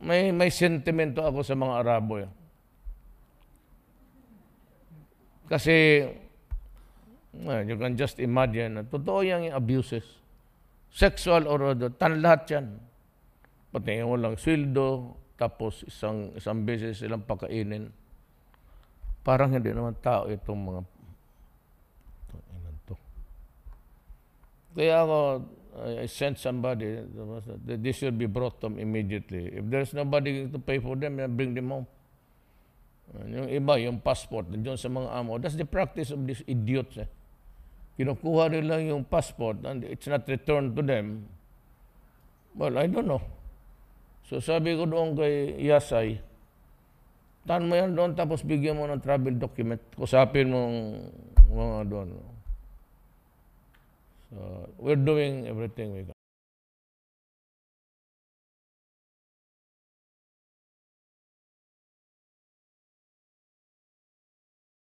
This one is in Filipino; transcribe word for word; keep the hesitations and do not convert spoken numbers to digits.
may may sentimento ako sa mga Arabo. Eh. Kasi, well, you can just imagine, totoo yung abuses. Sexual or other, tan lahat yan. Pati yung walang sweldo, tapos isang isang beses silang pakainin. Parang hindi naman tao itong mga to. Kaya ako, I sent somebody, this should be brought to them immediately. If there's nobody to pay for them, bring them home. Yung iba, yung passport, nandiyon sa mga amo. That's the practice of these idiots. Eh. Kinukuha nila yung passport and it's not returned to them. Well, I don't know. So sabi ko doon kay Yasay, tan mo yan doon tapos bigyan mo ng travel document. Kusapin mo mga doon. So, we're doing everything we can.